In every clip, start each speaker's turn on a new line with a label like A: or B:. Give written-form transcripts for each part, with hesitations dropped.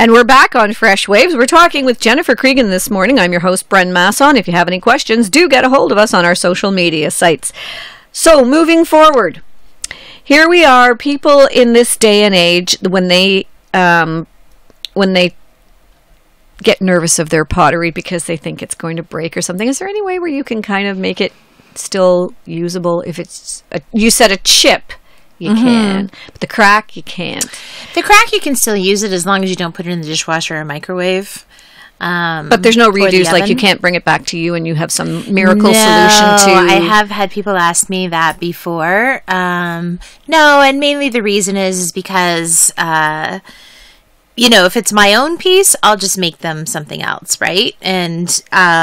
A: And we're back on Fresh Waves. We're talking with Jennifer Creeggan this morning. I'm your host, Bren Masson. If you have any questions, do get a hold of us on our social media sites. So, moving forward, here we are, people in this day and age, when they get nervous of their pottery because they think it's going to break or something. Is there any way where you can kind of make it still usable? If it's, you said a chip, you can. But the crack, you can't.
B: The crack, you can still use it as long as you don't put it in the dishwasher or microwave.
A: But there's no redos, like you can't bring it back to you and you have some miracle solution to...
B: I have had people ask me that before. No, and mainly the reason is because... you know, if it's my own piece, I'll just make them something else, right? And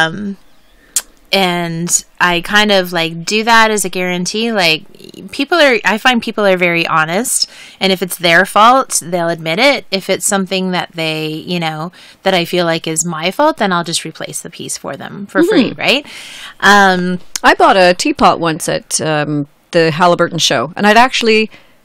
B: I kind of like do that as a guarantee. Like I find people are very honest, and if it's their fault, they'll admit it. If it's something that they, you know, that I feel like is my fault, then I'll just replace the piece for them for free, right?
A: I bought a teapot once at the Halliburton show, and I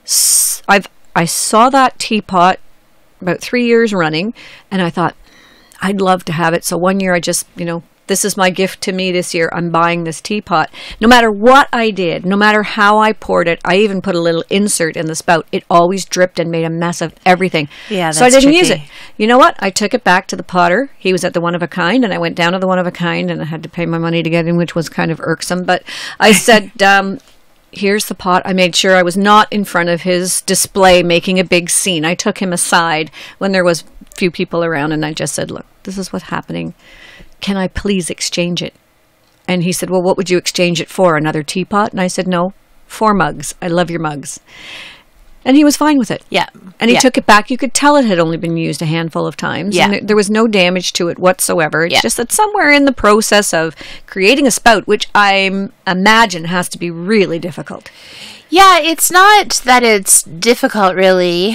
A: saw that teapot about 3 years running, and I thought I'd love to have it. So one year I just, you know, this is my gift to me this year. I'm buying this teapot. No matter what I did, no matter how I poured it, I even put a little insert in the spout. It always dripped and made a mess of everything.
B: Yeah, that's
A: so I didn't
B: tricky.
A: use it. You know what? I took it back to the potter. He was at the One of a Kind, and I went down to the One of a Kind, and I had to pay my money to get in, which was kind of irksome. But I said, here's the pot. I made sure I was not in front of his display making a big scene. I took him aside when there was few people around, and I just said, look, this is what's happening. Can I please exchange it? And he said, well, what would you exchange it for? Another teapot? And I said, no, 4 mugs. I love your mugs. And he was fine with it.
B: Yeah.
A: And he took it back. You could tell it had only been used a handful of times.
B: Yeah.
A: And there was no damage to it whatsoever. It's just that somewhere in the process of creating a spout, which I imagine has to be really difficult.
B: Yeah, it's not that it's difficult, really.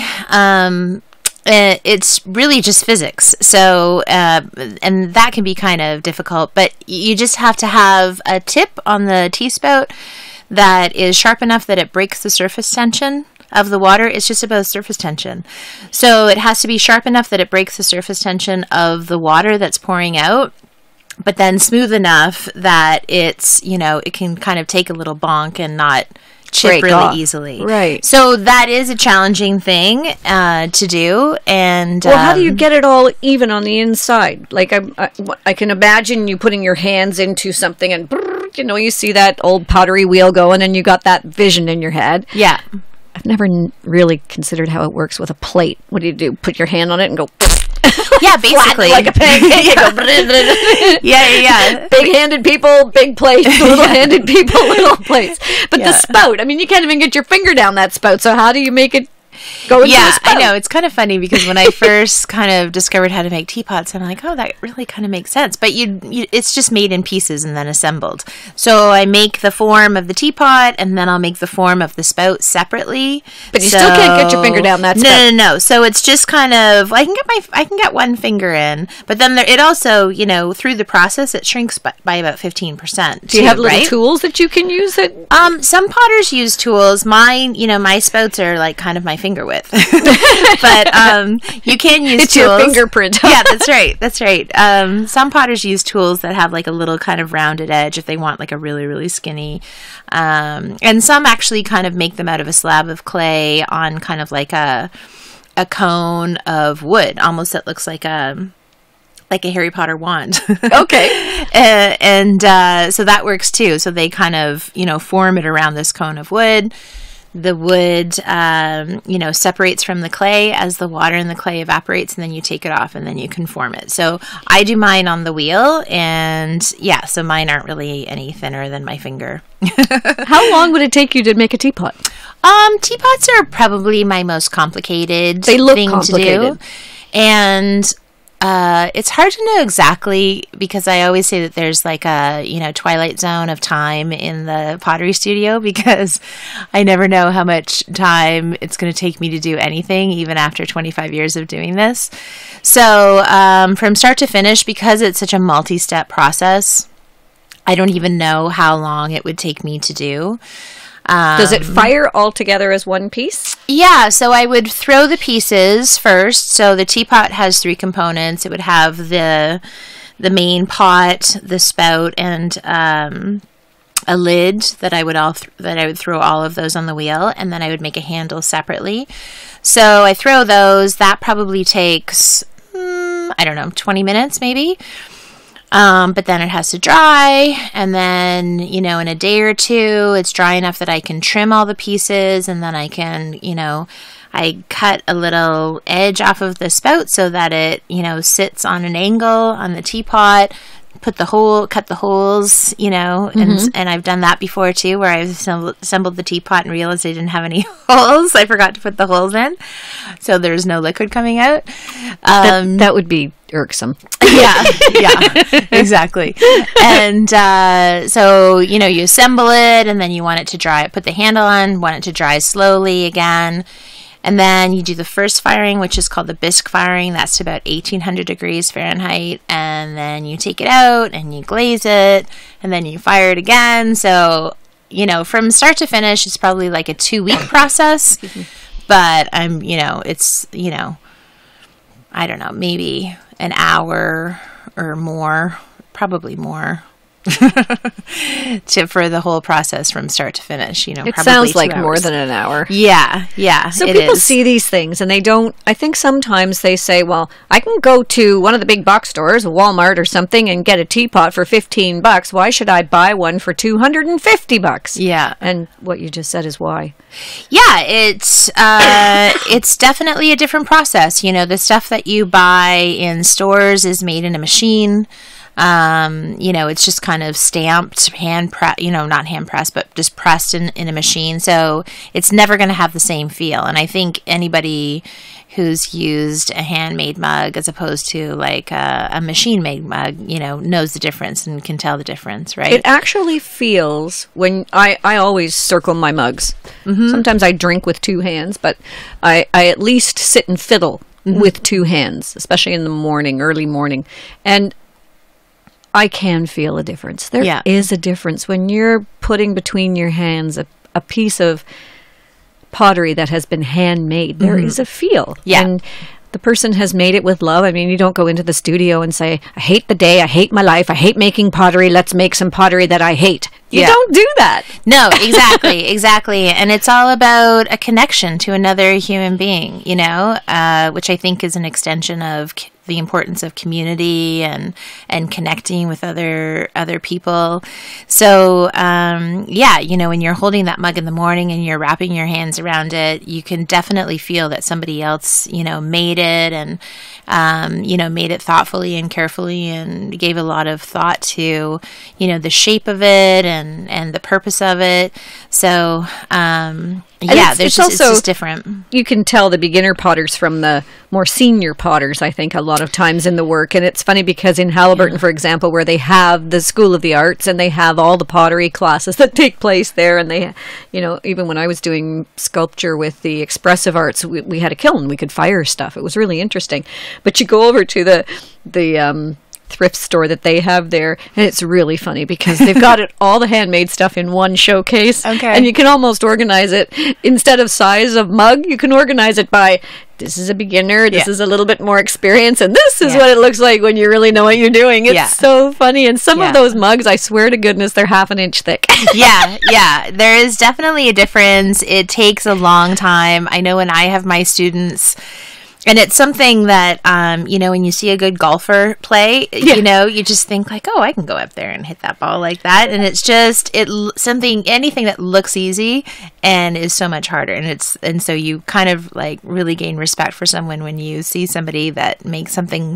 B: It's really just physics. So, and that can be kind of difficult, but you just have to have a tip on the T-spout that is sharp enough that it breaks the surface tension of the water. It's just above surface tension. So it has to be sharp enough that it breaks the surface tension of the water that's pouring out, but then smooth enough that it's, you know, it can kind of take a little bonk and not chip really easily.
A: Right.
B: So that is a challenging thing to do. And
A: well, how do you get it all even on the inside? Like I can imagine you putting your hands into something and you know, you see that old pottery wheel going and you got that vision in your head.
B: Yeah.
A: I've never really considered how it works with a plate. What do? Put your hand on it and go
B: yeah, basically.
A: like a pancake.
B: Yeah.
A: Big-handed people, big plates. Little-handed people, little plates. But the spout, I mean, you can't even get your finger down that spout. So how do you make it go into a spout?
B: I know. It's kind of funny because when I first kind of discovered how to make teapots, I'm like, oh, that really kind of makes sense. But it's just made in pieces and then assembled. So I make the form of the teapot, and then I'll make the form of the spout separately.
A: But you still can't get your finger down that spout.
B: No. So it's just kind of, I can get one finger in, but then it also, you know, through the process, it shrinks by about 15%.
A: Do you have little tools that you can use?
B: Some potters use tools. Mine, you know, my spouts are like kind of my finger width. But you can use
A: it's
B: tools.
A: Your fingerprint.
B: Yeah, that's right. Some potters use tools that have like a little kind of rounded edge if they want like a really, really skinny. And some actually kind of make them out of a slab of clay on kind of like a cone of wood, almost that looks like a Harry Potter wand.
A: Okay.
B: And so that works too. So they kind of, you know, form it around this cone of wood. The wood, you know, separates from the clay as the water in the clay evaporates, and then you take it off and then you can form it. So I do mine on the wheel, and yeah, so mine aren't really any thinner than my finger.
A: How long would it take you to make a teapot?
B: Teapots are probably my most complicated
A: They look
B: thing
A: complicated.
B: to do. And it's hard to know exactly because I always say that there's like a, you know, twilight zone of time in the pottery studio because I never know how much time it's going to take me to do anything, even after 25 years of doing this. So from start to finish, because it's such a multi-step process, I don't even know how long it would take me to do.
A: Does it fire all together as one piece?
B: Yeah, so I would throw the pieces first. So the teapot has 3 components. It would have the main pot, the spout, and a lid that I would throw all of those on the wheel, and then I would make a handle separately. So I throw those. That probably takes 20 minutes maybe. But then it has to dry, and then, in a day or two, it's dry enough that I can trim all the pieces, and then I can, I cut a little edge off of the spout so that it, sits on an angle on the teapot, cut the holes, and I've done that before too, where I've assembled the teapot and realized I didn't have any holes. I forgot to put the holes in, so there's no liquid coming out.
A: That would be irksome.
B: Yeah, exactly. And so, you assemble it, and then you want it to dry. Put the handle on, want it to dry slowly again. And then you do the first firing, which is called the bisque firing. That's to about 1800 degrees Fahrenheit. And then you take it out and you glaze it, and then you fire it again. So, from start to finish, it's probably like a 2-week process. But it's, I don't know, maybe an hour or more, probably more. For the whole process from start to finish,
A: it sounds like more than an hour.
B: Yeah.
A: So people see these things and they don't. I think sometimes they say, "Well, I can go to one of the big box stores, Walmart or something, and get a teapot for $15. Why should I buy one for $250?"
B: Yeah,
A: and what you just said is why.
B: Yeah, it's definitely a different process. The stuff that you buy in stores is made in a machine. It's just kind of stamped, not hand pressed, but just pressed in a machine. So it's never going to have the same feel. And I think anybody who's used a handmade mug as opposed to like a machine-made mug, knows the difference and can tell the difference, right?
A: It actually feels, when I always circle my mugs. Mm-hmm. Sometimes I drink with 2 hands, but I at least sit and fiddle with 2 hands, especially in the morning, early morning. And I can feel a difference. There is a difference when you're putting between your hands a piece of pottery that has been handmade. There is a feel.
B: Yeah.
A: And the person has made it with love. I mean, you don't go into the studio and say, "I hate the day, I hate my life, I hate making pottery, let's make some pottery that I hate." You don't do that.
B: No, exactly. And it's all about a connection to another human being, which I think is an extension of the importance of community and connecting with other people. So, when you're holding that mug in the morning and you're wrapping your hands around it, you can definitely feel that somebody else, made it and, made it thoughtfully and carefully and gave a lot of thought to, the shape of it and the purpose of it. So, it's just different.
A: You can tell the beginner potters from the more senior potters, I think, a lot of times in the work. And it's funny because in Haliburton, for example, where they have the School of the Arts and they have all the pottery classes that take place there, and they, even when I was doing sculpture with the expressive arts, we had a kiln. We could fire stuff. It was really interesting. But you go over to the thrift store that they have there, and it's really funny because they've got all the handmade stuff in one showcase.
B: Okay.
A: And you can almost organize it, instead of size of mug, you can organize it by, this is a beginner, this is a little bit more experience, and this is what it looks like when you really know what you're doing. It's so funny. And some of those mugs, I swear to goodness, they're half an inch thick.
B: There is definitely a difference. It takes a long time. I know when I have my students, and it's something that, when you see a good golfer play, you just think like, oh, I can go up there and hit that ball like that. And it's just, anything that looks easy and is so much harder. And so you kind of like really gain respect for someone when you see somebody that makes something,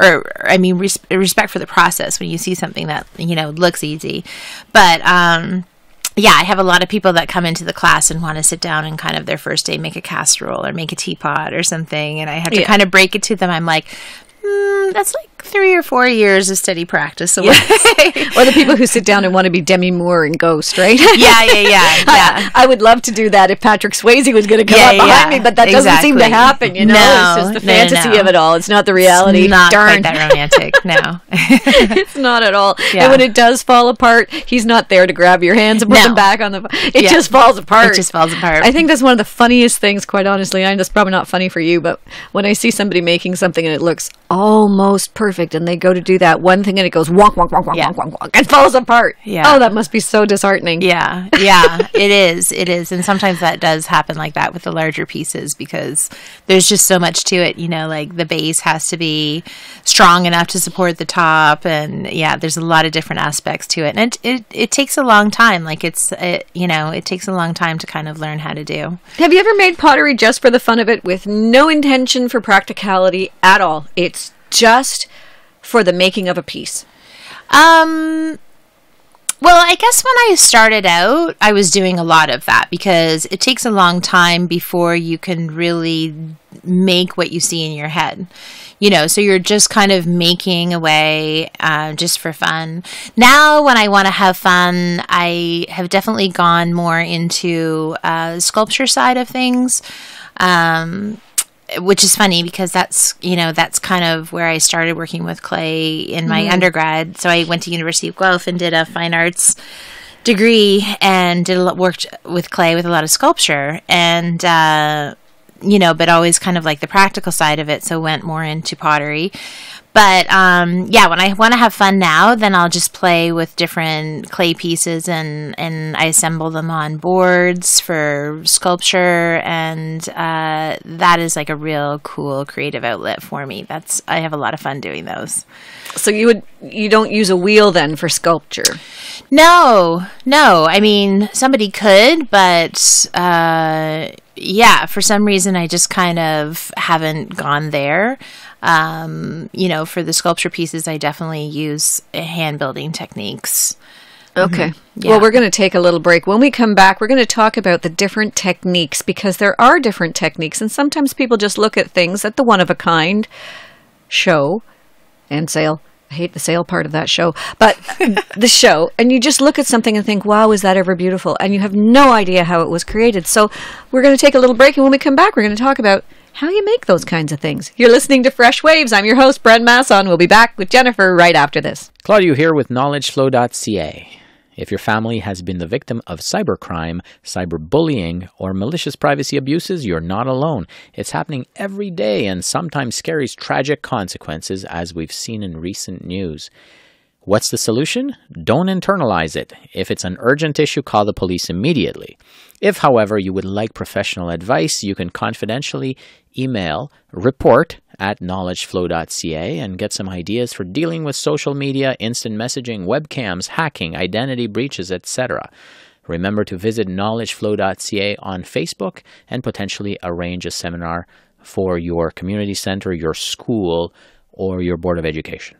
B: respect for the process when you see something that, looks easy. But, I have a lot of people that come into the class and want to sit down and kind of their first day make a casserole or make a teapot or something. And I have to kind of break it to them. I'm like, that's like 3 or 4 years of steady practice away.
A: Or the people who sit down and want to be Demi Moore and Ghost, right?
B: Yeah.
A: I would love to do that if Patrick Swayze was going to come up behind me, but that doesn't seem to happen, you know?
B: No,
A: it's just the fantasy of it all. It's not the reality.
B: It's not
A: Darn.
B: quite that romantic, no.
A: It's not at all.
B: Yeah.
A: And when it does fall apart, he's not there to grab your hands and put them back on the... It just falls apart.
B: It just falls apart.
A: I think that's one of the funniest things, quite honestly. I know that's probably not funny for you, but when I see somebody making something and it looks almost perfect and they go to do that one thing and it goes wonk, wonk, wonk, wonk, wonk, wonk, wonk, it falls apart.
B: Yeah.
A: Oh, that must be so disheartening.
B: Yeah, it is. And sometimes that does happen like that with the larger pieces because there's just so much to it, you know, like the base has to be strong enough to support the top, and there's a lot of different aspects to it. And it takes a long time. Like it takes a long time to kind of learn how to do.
A: Have you ever made pottery just for the fun of it with no intention for practicality at all? It's just for the making of a piece.
B: Well, I guess when I started out, I was doing a lot of that because it takes a long time before you can really make what you see in your head. You know, so you're just kind of making away just for fun. Now, when I want to have fun, I have definitely gone more into the sculpture side of things. Which is funny because that's kind of where I started working with clay in my undergrad. So I went to University of Guelph and did a fine arts degree and worked with clay with a lot of sculpture and, but always kind of like the practical side of it. So went more into pottery. But, when I want to have fun now, then I'll just play with different clay pieces and I assemble them on boards for sculpture. And that is like a real cool creative outlet for me. I have a lot of fun doing those.
A: So you don't use a wheel then for sculpture?
B: No. I mean, somebody could, but for some reason I just kind of haven't gone there. For the sculpture pieces, I definitely use hand building techniques.
A: Okay. Well, we're going to take a little break. When we come back, we're going to talk about the different techniques because there are different techniques. And sometimes people just look at things at the one-of-a-kind show and sale. I hate the sale part of that show, but the show, and you just look at something and think, wow, is that ever beautiful? And you have no idea how it was created. So we're going to take a little break, and when we come back, we're going to talk about how you make those kinds of things. You're listening to Fresh Waves. I'm your host, Bren Masson. We'll be back with Jennifer right after this.
C: Claudio here with knowledgeflow.ca. If your family has been the victim of cybercrime, cyberbullying, or malicious privacy abuses, you're not alone. It's happening every day and sometimes carries tragic consequences, as we've seen in recent news. What's the solution? Don't internalize it. If it's an urgent issue, call the police immediately. If, however, you would like professional advice, you can confidentially email report@knowledgeflow.ca and get some ideas for dealing with social media, instant messaging, webcams, hacking, identity breaches, etc. Remember to visit knowledgeflow.ca on Facebook and potentially arrange a seminar for your community center, your school, or your Board of Education.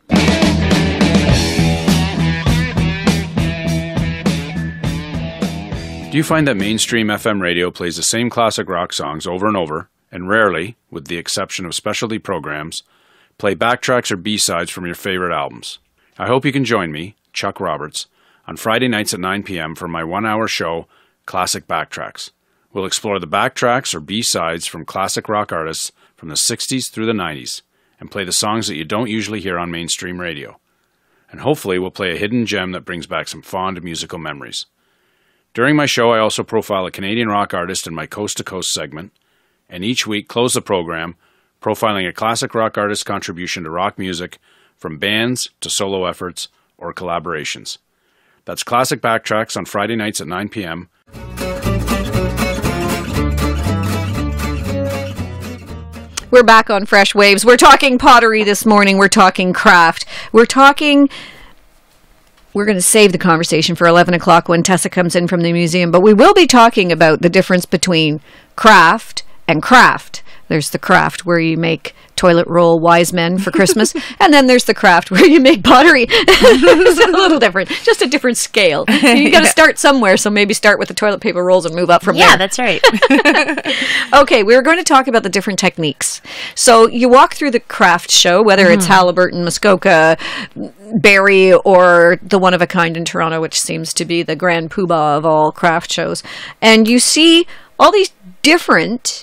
D: Do you find that mainstream FM radio plays the same classic rock songs over and over, and rarely, with the exception of specialty programs, play backtracks or B-sides from your favorite albums? I hope you can join me, Chuck Roberts, on Friday nights at 9 p.m. for my one-hour show, Classic Backtracks. We'll explore the backtracks or B-sides from classic rock artists from the 60s through the 90s, and play the songs that you don't usually hear on mainstream radio. And hopefully we'll play a hidden gem that brings back some fond musical memories. During my show, I also profile a Canadian rock artist in my Coast to Coast segment, and each week close the program profiling a classic rock artist's contribution to rock music from bands to solo efforts or collaborations. That's Classic Backtracks on Friday nights at 9 p.m.
A: We're back on Fresh Waves. We're talking pottery this morning. We're talking craft. We're going to save the conversation for 11 o'clock when Tessa comes in from the museum, but we will be talking about the difference between craft and craft. There's the craft where you make toilet roll wise men for Christmas, and then there's the craft where you make pottery. It's a little different, just a different scale. You got to start somewhere, so maybe start with the toilet paper rolls and move up from there.
B: Yeah, that's right.
A: Okay, we're going to talk about the different techniques. So you walk through the craft show, whether it's Halliburton, Muskoka, Barrie, or the One of a Kind in Toronto, which seems to be the grand poobah of all craft shows, and you see all these different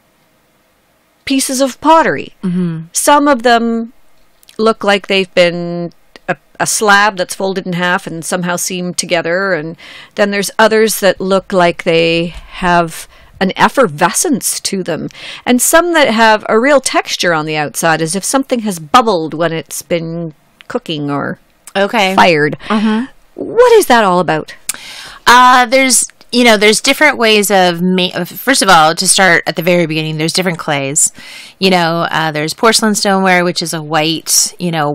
A: pieces of pottery. Some of them look like they've been a slab that's folded in half and somehow seamed together, and then there's others that look like they have an effervescence to them, and some that have a real texture on the outside, as if something has bubbled when it's been cooking or fired. What is that all about?
B: There's different ways of first of all, to start at the very beginning, there's different clays. There's porcelain stoneware, which is a white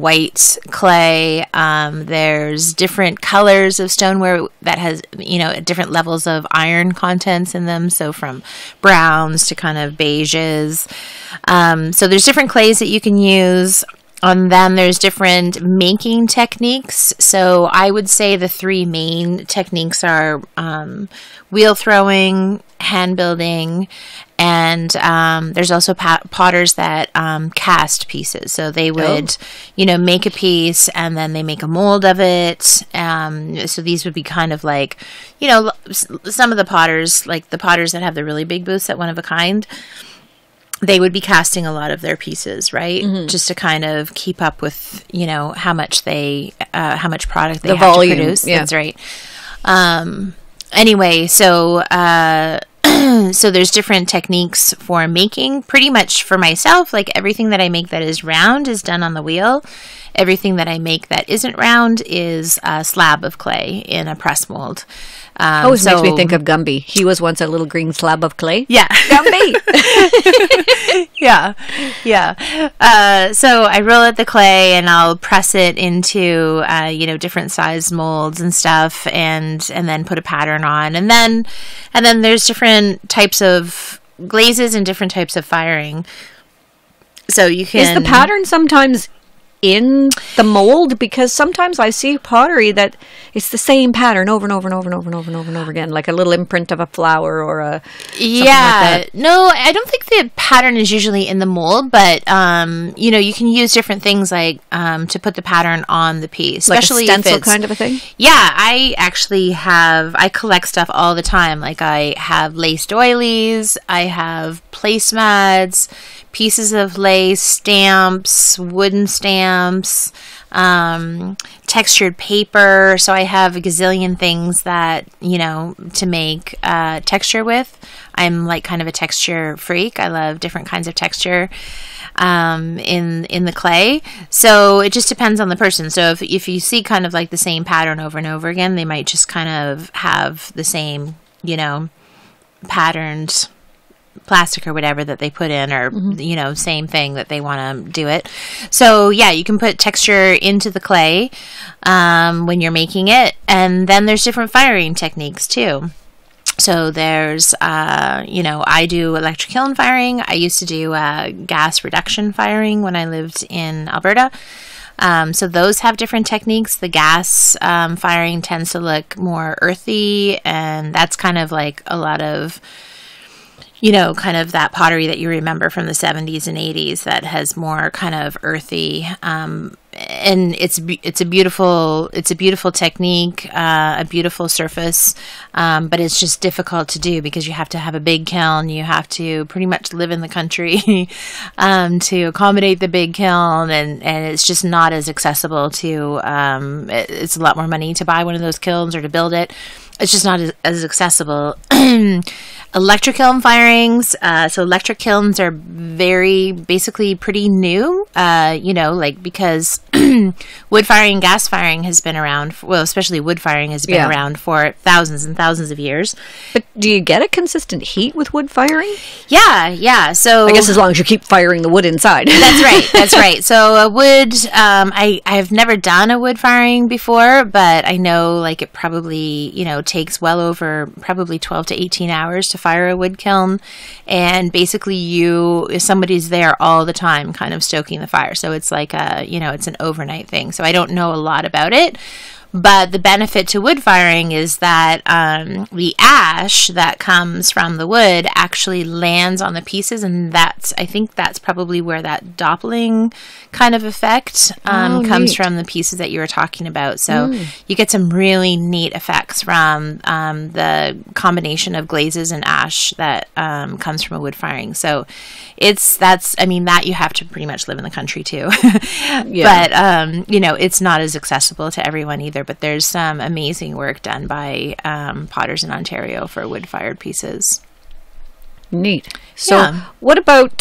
B: clay. There's different colors of stoneware that has, different levels of iron contents in them. So from browns to kind of beiges. So there's different clays that you can use. And then there's different making techniques. So I would say the three main techniques are wheel throwing, hand building, and there's also potters that cast pieces. So they would, make a piece and then they make a mold of it. So these would be kind of like, some of the potters, like the potters that have the really big booths at One of a Kind, they would be casting a lot of their pieces, right? Just to kind of keep up with, how much product they have to produce. Yeah. That's right. Anyway, so so there's different techniques for making. Pretty much for myself, like everything that I make that is round is done on the wheel. Everything that I make that isn't round is a slab of clay in a press mold.
A: Always makes me think of Gumby. He was once a little green slab of clay.
B: Yeah.
A: Gumby!
B: Yeah. So I roll out the clay and I'll press it into, different size molds and stuff and then put a pattern on. And then there's different types of glazes and different types of firing. So you can...
A: Is the pattern sometimes in the mold? Because sometimes I see pottery that it's the same pattern over and over and over and over and over and over and over again, like a little imprint of a flower or a something like that.
B: No, I don't think the pattern is usually in the mold, but you can use different things like to put the pattern on the piece, especially
A: like a stencil
B: if it's,
A: kind of a thing.
B: Yeah, I collect stuff all the time. Like I have lace doilies, I have placemats, pieces of lace, stamps, wooden stamps, textured paper. So I have a gazillion things that, to make texture with. I'm like kind of a texture freak. I love different kinds of texture in the clay. So it just depends on the person. So if you see kind of like the same pattern over and over again, they might just kind of have the same, patterned plastic or whatever that they put in, or same thing that they want to do it. So yeah, you can put texture into the clay when you're making it, and then there's different firing techniques too. So there's I do electric kiln firing. I used to do gas reduction firing when I lived in Alberta. So those have different techniques. The gas firing tends to look more earthy, and that's kind of like a lot of kind of that pottery that you remember from the 70s and 80s that has more kind of earthy, and it's a beautiful technique, a beautiful surface, but it's just difficult to do because you have to have a big kiln. You have to pretty much live in the country to accommodate the big kiln, and it's just not as accessible to. It's a lot more money to buy one of those kilns or to build it. It's just not as accessible. Electric kiln firings. So electric kilns are basically pretty new, because wood firing and gas firing has been around, especially wood firing has been around for thousands and thousands of years.
A: But do you get a consistent heat with wood firing?
B: Yeah. So
A: I guess as long as you keep firing the wood inside.
B: That's right. So a wood, I've never done a wood firing before, but I know like it probably, takes well over probably 12 to 18 hours to fire a wood kiln, and basically if somebody's there all the time kind of stoking the fire. So it's like it's an overnight thing. So I don't know a lot about it. But the benefit to wood firing is that the ash that comes from the wood actually lands on the pieces, and I think that's probably where that doppling kind of effect comes
A: neat.
B: from the pieces that you were talking about. So you get some really neat effects from the combination of glazes and ash that comes from a wood firing. So that you have to pretty much live in the country too.
A: Yeah.
B: But it's not as accessible to everyone either. But there's some amazing work done by potters in Ontario for wood-fired pieces.
A: Neat. So what about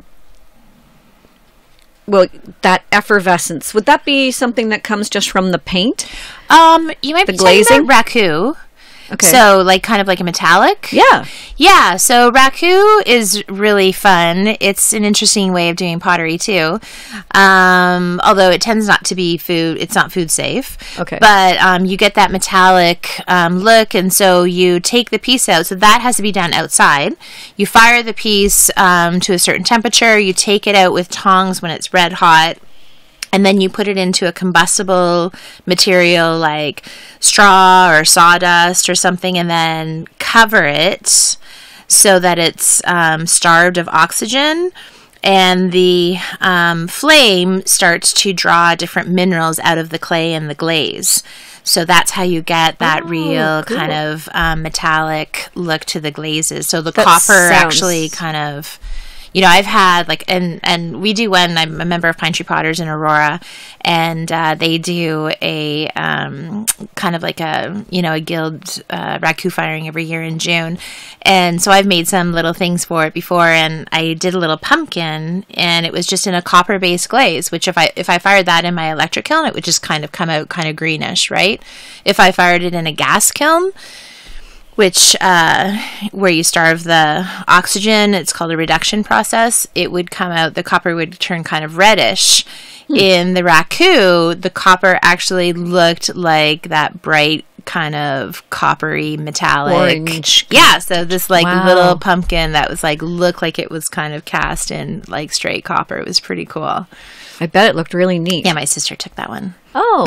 A: that effervescence? Would that be something that comes just from the paint?
B: You might be talking about raku.
A: Okay.
B: So, kind of like a metallic?
A: Yeah.
B: Yeah, so raku is really fun. It's an interesting way of doing pottery, too. Although it tends not to be it's not food safe.
A: Okay.
B: But you get that metallic look, and so you take the piece out. So that has to be done outside. You fire the piece to a certain temperature. You take it out with tongs when it's red hot. And then you put it into a combustible material like straw or sawdust or something, and then cover it so that it's starved of oxygen. And the flame starts to draw different minerals out of the clay and the glaze. So that's how you get that real kind of metallic look to the glazes. So the copper actually kind of... I've had and we do one. I'm a member of Pine Tree Potters in Aurora, and they do a kind of like a guild raku firing every year in June, and so I've made some little things for it before, and I did a little pumpkin, and it was just in a copper based glaze. Which if I fired that in my electric kiln, it would just kind of come out kind of greenish, right? If I fired it in a gas kiln, which where you starve the oxygen, it's called a reduction process, it would come out, the copper would turn kind of reddish. In the raku, the copper actually looked like that bright kind of coppery metallic
A: orange.
B: Yeah, so this little pumpkin that was looked like it was kind of cast in straight copper. It was pretty cool.
A: I bet it looked really neat.
B: Yeah, my sister took that one.
A: Oh.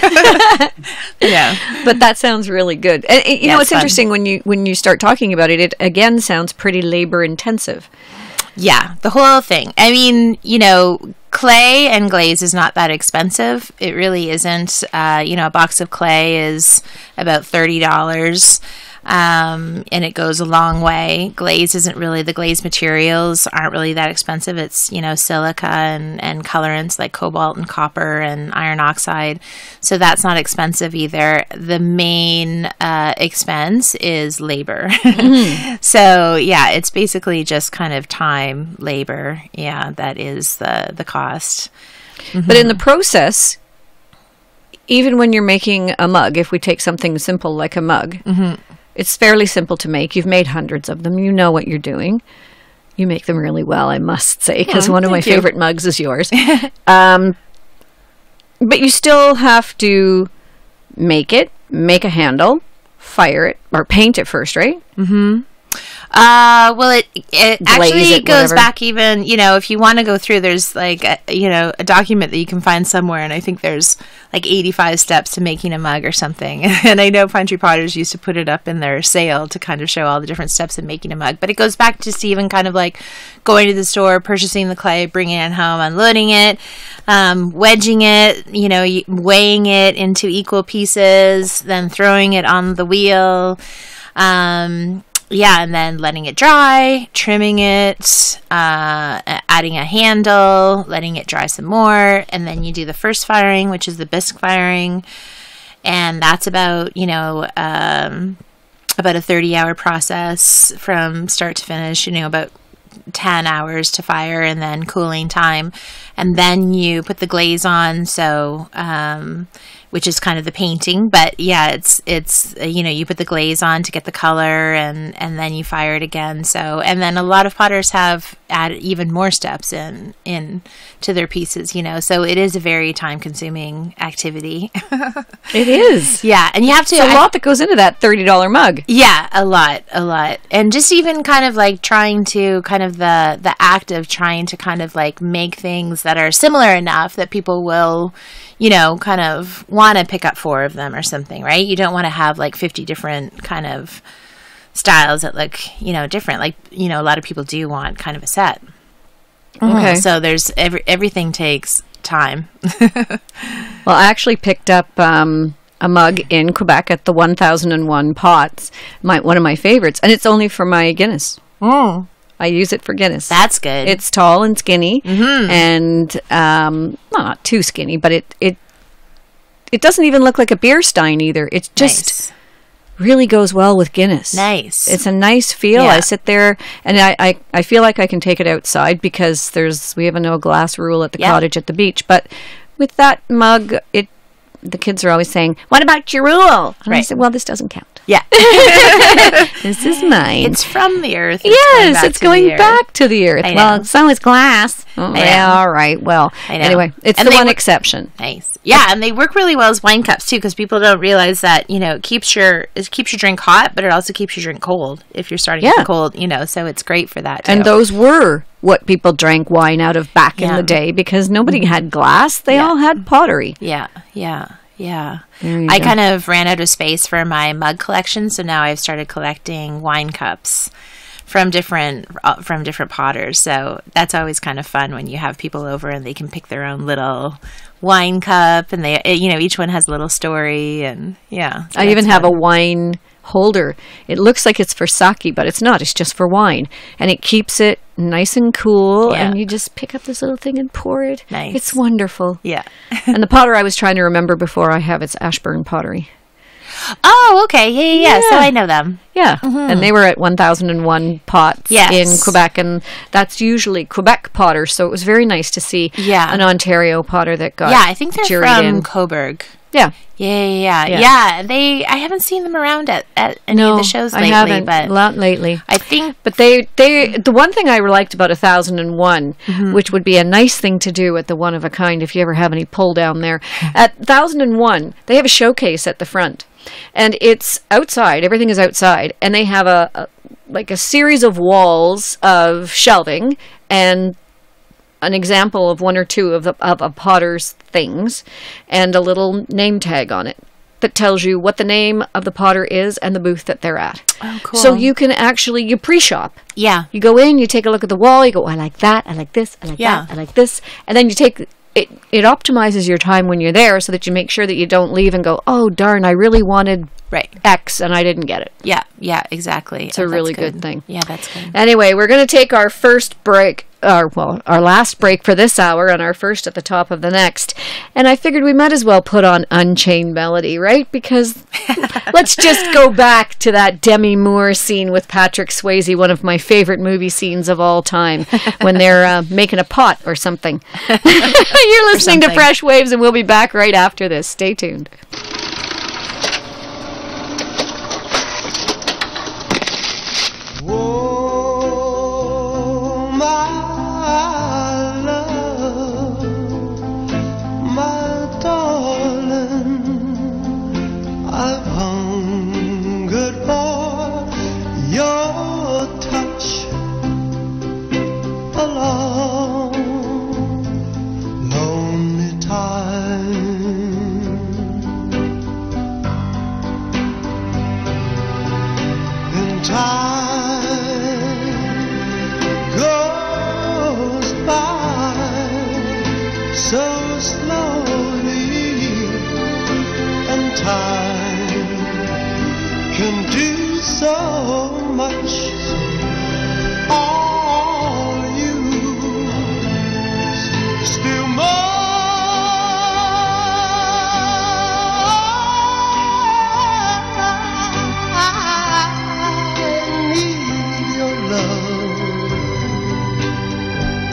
B: Yeah.
A: But that sounds really good. And, it's interesting when you start talking about it, it again sounds pretty labor intensive.
B: Yeah, the whole thing. I mean, clay and glaze is not that expensive. It really isn't. A box of clay is about $30. And it goes a long way. Glaze isn't really, the glaze materials aren't really that expensive. It's, silica and colorants like cobalt and copper and iron oxide. So that's not expensive either. The main expense is labor. So yeah, it's basically just kind of time, labor. Yeah, that is the cost.
A: But in the process, even when you're making a mug, if we take something simple like a mug, it's fairly simple to make. You've made hundreds of them. You know what you're doing. You make them really well, I must say, because one of my favorite mugs is yours. But you still have to make a handle, fire it, or paint it first, right?
B: Mm-hmm. Well, it actually goes back even, if you want to go through, there's a document that you can find somewhere, and I think there's 85 steps to making a mug or something. And I know Pine Tree Potters used to put it up in their sale to kind of show all the different steps in making a mug. But it goes back to even kind of going to the store, purchasing the clay, bringing it home, unloading it, wedging it, weighing it into equal pieces, then throwing it on the wheel. And then letting it dry, trimming it, adding a handle, letting it dry some more, and then you do the first firing, which is the bisque firing, and that's about a 30-hour process from start to finish, about 10 hours to fire, and then cooling time, and then you put the glaze on. So which is kind of the painting. But yeah, it's you put the glaze on to get the color, and then you fire it again. So, and then a lot of potters have added even more steps in to their pieces, so it is a very time consuming activity.
A: It is.
B: Yeah, and you have to.
A: It's a lot that goes into that $30 mug.
B: Yeah, a lot, and just even kind of like trying to kind of the act of trying to kind of like make things that are similar enough that people will, kind of want to pick up 4 of them or something, right? You don't want to have like 50 different kind of styles that look, different. Like, a lot of people do want kind of a set.
A: Okay.
B: So there's everything takes time.
A: Well, I actually picked up a mug in Quebec at the 1001 Pots, one of my favorites, and it's only for my Guinness.
B: Mm.
A: I use it for Guinness.
B: That's good.
A: It's tall and skinny, and not too skinny, but it doesn't even look like a beer stein either. It's just really goes well with Guinness.
B: Nice.
A: It's a nice feel.
B: Yeah.
A: I sit there and I feel like I can take it outside because we have a no glass rule at the cottage at the beach. But with that mug, the kids are always saying, "What about your rule?" And I said, "Well, this doesn't count."
B: Yeah.
A: This is mine.
B: It's from the earth.
A: It's going back to the earth. Well, so is glass. Oh, yeah, all right. Well, anyway, it's the one exception.
B: Nice. Yeah, and they work really well as wine cups too, because people don't realize that it keeps your drink hot, but it also keeps your drink cold if you're starting with cold. So it's great for that too.
A: And those were what people drank wine out of back in the day, because nobody had glass; they all had pottery.
B: Yeah. I kind of ran out of space for my mug collection, so now I've started collecting wine cups from different potters. So that's always kind of fun when you have people over and they can pick their own little wine cup, and they each one has a little story, and so
A: I even have a wine holder. It looks like it's for sake, but it's not. It's just for wine, and it keeps it nice and cool. And you just pick up this little thing and pour it.
B: Nice.
A: It's wonderful.
B: Yeah.
A: And the potter I was trying to remember before I have, it's Ashburn Pottery.
B: Oh, okay. Yeah. So I know them.
A: Yeah. And they were at 1001 Pots in Quebec, and that's usually Quebec potters. So it was very nice to see an Ontario potter that got
B: I think they're from
A: in.
B: Cobourg.
A: Yeah.
B: Yeah. I haven't seen them around at any of the shows lately.
A: I haven't.
B: But
A: a lot lately.
B: I think,
A: but they the one thing I liked about 1001, which would be a nice thing to do at the one of a kind if you ever have any pull down there. At 1001, they have a showcase at the front, and it's outside. Everything is outside, and they have a series of walls of shelving and an example of one or two of a potter's things, and a little name tag on it that tells you what the name of the potter is and the booth that they're at.
B: Oh, cool.
A: So you can actually, you pre-shop.
B: Yeah.
A: You go in, you take a look at the wall, you go, I like that, I like this, I like that, I like this. And then you take, it optimizes your time when you're there so that you make sure that you don't leave and go, oh, darn, I really wanted X and I didn't get it.
B: Yeah, exactly.
A: It's a really good thing.
B: Yeah, that's good.
A: Anyway, we're going to take our first break. Our last break for this hour, and our first at the top of the next. And I figured we might as well put on Unchained Melody, right? Because let's just go back to that Demi Moore scene with Patrick Swayze, one of my favorite movie scenes of all time, when they're making a pot or something. You're listening to Fresh Waves, and we'll be back right after this. Stay tuned.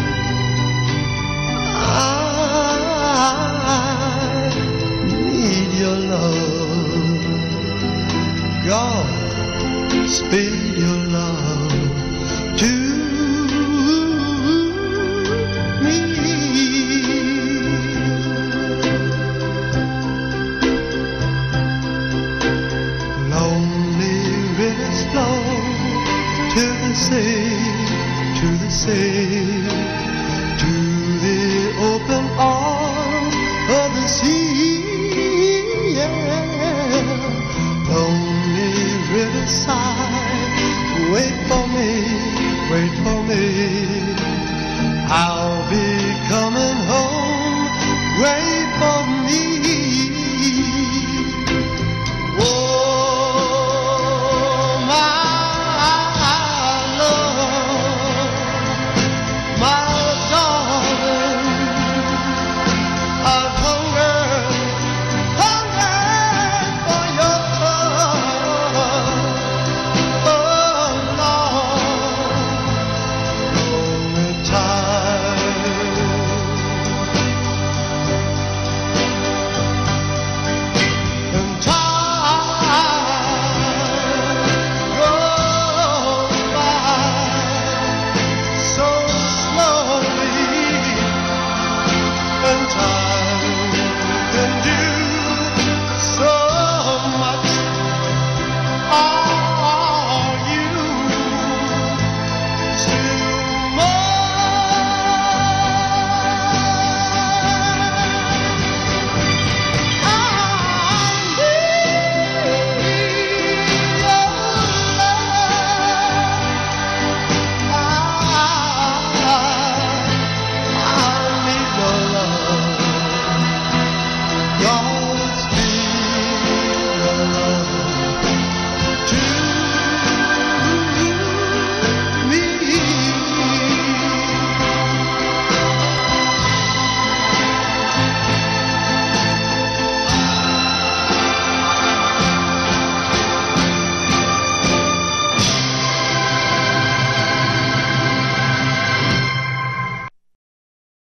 E: Need to the sea, to the sea, to the open arms of the sea, yeah. Lonely riverside, wait for me, wait for me. I'll be coming home, wait for me.